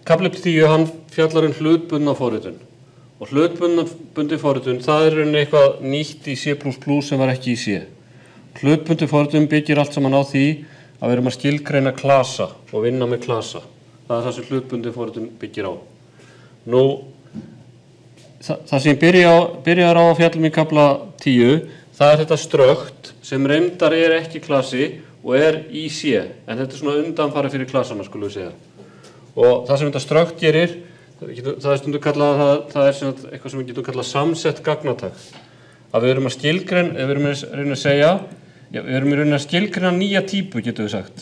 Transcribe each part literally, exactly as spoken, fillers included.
kafli tíu, hann fjallar um hlutbundna forritun. Og hlutbundin forritun, það er rauninni eitthvað nýtt í C plus plus sem var ekki í C. Hlutbundin forritun byggir allt saman á því að við erum að skilgreina klasa og vinna með klasa. Það er það sem hlutbundin forritun byggir á. Nú, það, það sem byrja á, byrjar á að fjallum í kafla tíu, það er þetta strökt sem reyndar er ekki klasi og er í C, en þetta er svona undanfari fyrir klasana, skulum við segja. Og það sem þetta strökt gerir, það er stundu kallað, það, það er sem eitthvað sem við getum kallað samsett gagnatak. Að við erum að skilgreina, við erum að reyna að segja, já, við erum að reyna að skilgreina nýja típu, getum við sagt.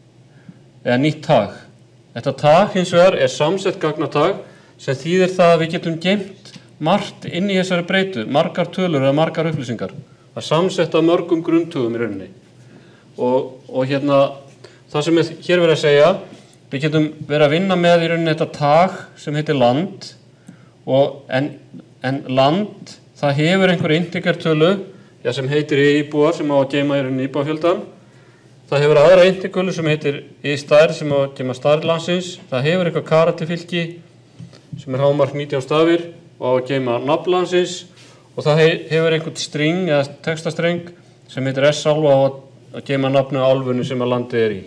Eða nýtt tag. Þetta tag hins vegar er samsett gagnatak sem þýðir það að við getum geymt margt inn í þessari breytu, margar tölur eða margar upplýsingar. Það samsett af mörgum grunntugum í rauninni. Og, og hérna, það sem er hér verið að segja, við getum verið að vinna með í rauninni þetta tag sem heitir land, og en, en land, það hefur einhver integertölu, já, sem heitir íbúar sem á að geyma í rauninni íbúafjöldan. Það hefur aðra integertölu sem heitir í-stærð sem á að geyma stærð landsins. Það hefur eitthvað karakterfylki sem er hámark nítján stafir og á að geyma nafn landsins. Og það hefur einhvern string eða textastreng sem heitir s-álfa og að geyma nafnu álfunni sem að landið er í.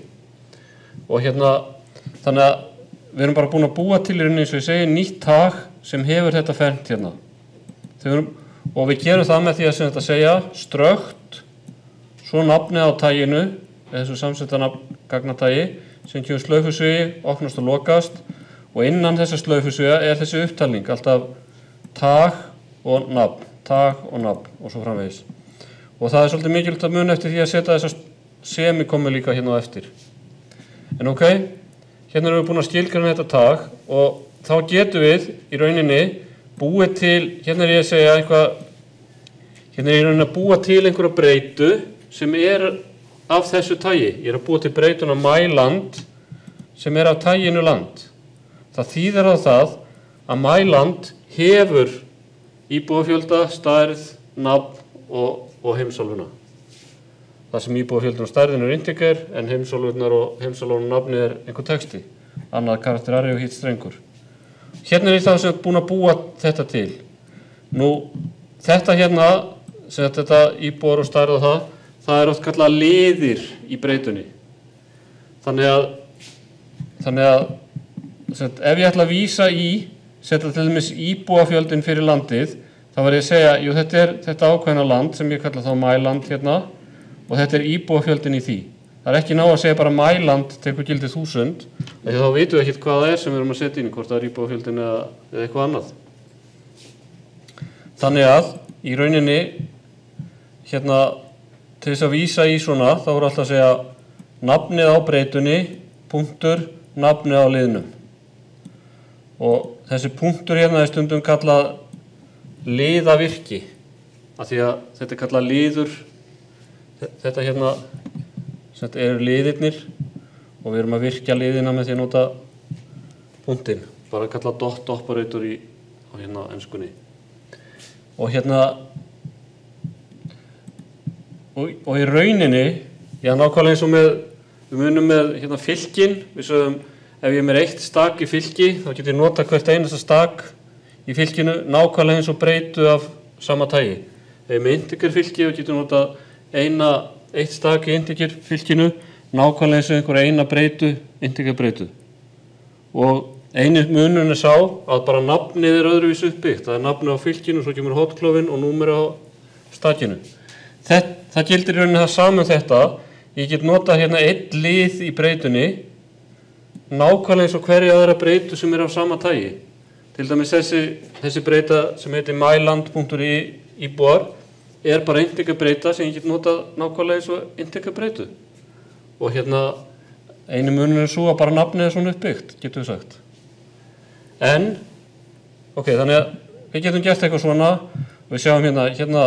Og hérna, þannig að við erum bara búin að búa til í rauninni, eins og ég segi, nýtt tag sem hefur þetta fernt hérna. Erum, og við gerum það með því að, að segja strökt, svo nafnið á taginu, eða þessu samsetta nafn gagnatagi, sem kemur slaufusvigi, opnast og lokast, og innan þessa slaufusviga er þessi upptalning, alltaf tag og nafn, tag og nafn og svo framvegis. Og það er svolítið mikilvægt að muna eftir því að setja þessa semikomu líka hérna á eftir. En ok, hérna erum við búin að skilgreina þetta tag og þá getum við í rauninni búið til, hérna er ég að segja eitthvað, hérna er ég rauninni að búa til einhverja breytu sem er af þessu tagi. Ég er að búa til breytuna myland sem er af taginu land. Það þýðir á það að myland hefur íbúafjölda, stærð, nafn og og heimsálfuna. Það sem íbúafjöldin og stærðin er integer, en heimsálfunar og heimsálfuna nafni er einhver texti. Annað karakter array og hitt strengur. Hérna er það sem er búin að búa þetta til. Nú, þetta hérna, sem þetta íbúar og stærð og það, það er oft kallað liðir í breytunni. Þannig að, þannig að sem, ef ég ætla að vísa í, setja til dæmis íbúafjöldin fyrir landið, þá var ég að segja, jú, þetta er þetta ákveðna land sem ég kalla þá myland hérna og þetta er íbúafjöldin í því. Það er ekki ná að segja bara myland tekur gildi þúsund, því þá vitum við ekkert hvað það er sem við erum að setja inn, hvort það er íbúafjöldin eða, eða eitthvað annað. Þannig að í rauninni, hérna, til þess að vísa í svona, þá voru alltaf að segja nafnið á breytunni, punktur, nafnið á liðnum. Og þessi punktur hérna er stundum kallað liðavirki, af því að þetta er kallað liður, þetta hérna þetta eru liðirnir og við erum að virkja liðina með því að nota punktinn, bara kallað dot operator í á hérna enskunni. Og hérna og, og í rauninni, já nákvæmlega eins og með, við munum með hérna fylkin, við sögum ef ég er með eitt stak í fylki, þá getur ég nota hvert einasta stak í fylkinu nákvæmlega eins og breytu af sama tagi. Ef með integer fylki þá getur nota eina, eitt stak í integer fylkinu nákvæmlega eins og einhver eina breytu, integer breytu. Og einu munurinn er sá að bara nafnið er öðruvísi uppbyggt. Það er nafnið á fylkinu, svo kemur hotklofin og númerið á stakinu. Það, það gildir í rauninni það saman þetta. Ég get nota hérna einn lið í breytunni nákvæmlega eins og hverja aðra breytu sem er af sama tagi. Til dæmis þessi, þessi breyta sem heitir myland.íbúar er bara integer breyta sem ég get notað nákvæmlega eins og integer breytu. Og hérna einu munur er svo að bara nafnið er svona uppbyggt, getur við sagt. En, ok, þannig að við getum gert eitthvað svona, og við sjáum hérna, hérna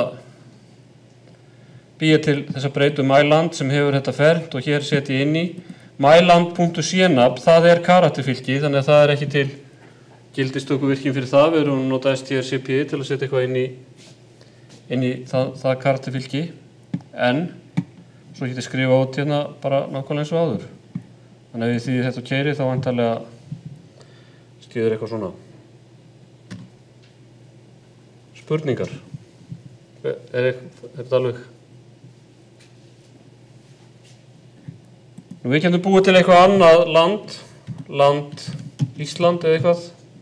býja til þessa breytu myland sem hefur þetta fernt og hér setja ég inn í. myland.cnab, það er karakterfylki, þannig að það er ekki til gildistökuvirkjum fyrir það, við erum að nota strcp til að setja eitthvað inn í, inn í það, það karakterfylki, en svo getur ég skrifa út hérna bara nákvæmlega eins og áður. Þannig að ef ég þýði þetta og keiri þá vantarlega Stýður eitthvað svona. Spurningar. Er, er, er þetta alveg? Við getum búið til eitthvað annað land, land Ísland eða eitthvað.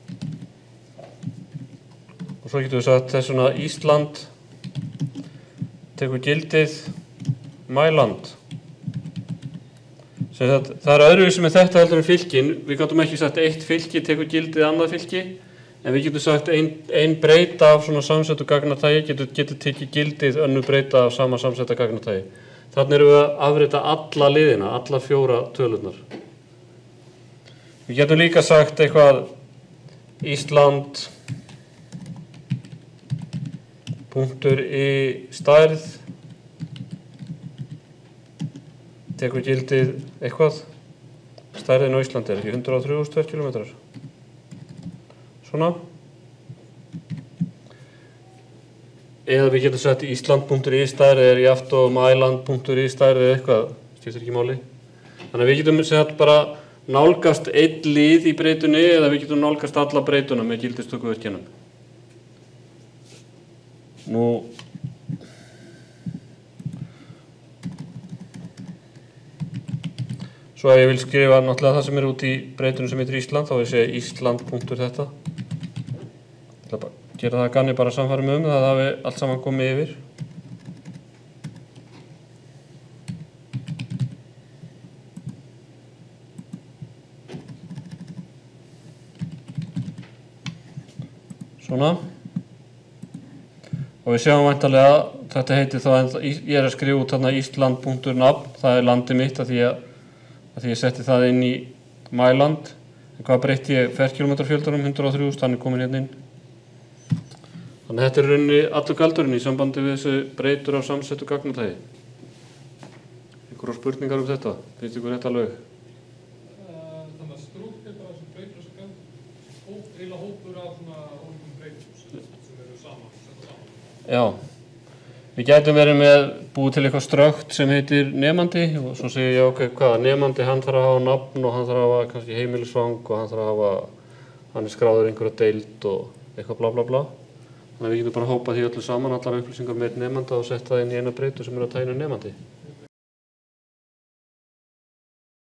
Og svo getum við sagt þessuna Ísland tekur gildið mæland. Það, það er öðruvísi með þetta heldur en fylkin. Við gátum ekki sagt eitt fylki tekur gildið annað fylki, en við getum sagt ein, ein breyta af svona samsettu gagnatægi getur, getur tekið gildið önnur breyta af sama samsetta gagnatægi. Þannig erum við að afrita alla liðina, alla fjóra tölurnar. Við getum líka sagt eitthvað Ísland punktur í stærð tekur gildið eitthvað. Stærðin á Íslandi er ekki hundrað og þrjú þúsund ferkílómetrar. Svona. Eða við getum sagt Ísland punktur í stærð er jaft og Mæland punktur í stærð eða eitthvað. Skiptir ekki máli. Þannig að við getum sagt bara nálgast einn lið í breytunni eða við getum nálgast alla breytuna með gildistökuvirkjanum. Nú Svo ef ég vil skrifa náttúrulega það sem er út í breytunum sem heitir Ísland, þá vil ég segja Ísland punktur þetta. Ég ætla að gera það að ganni bara samfæri með um það að það hafi allt saman komið yfir. Svona. Og við sjáum væntanlega, þetta heitir þá, ég er að skrifa út þarna Ísland punktur nafn, það er landið mitt að því að að því ég setti það inn í Mæland. En hvað breytti ég ferkílómetrafjöldunum, hundrað og þrjú þúsund, hann er komin hérna inn. Þannig að þetta er rauninni allur galdurinn í sambandi við þessu breytur af samsettu gagnatægi. Einhverjar spurningar um þetta? Finnst ykkur þetta alveg? Þannig að strúkt er bara sem breytur þessu gagn, eila hópur af svona ólíkum breytum sem eru saman, setta saman. Já. Við gætum verið með búið til eitthvað strökt sem heitir nemandi og svo segir ég ok, hvað, nemandi hann þarf að hafa nafn og hann þarf að hafa kannski heimilisfang og hann þarf að hafa, hann er skráður einhverja deild og eitthvað bla bla bla. Þannig að við getum bara hópað því öllu saman, allar upplýsingar með nemanda og sett það inn í eina breytu sem er að tæna nemandi.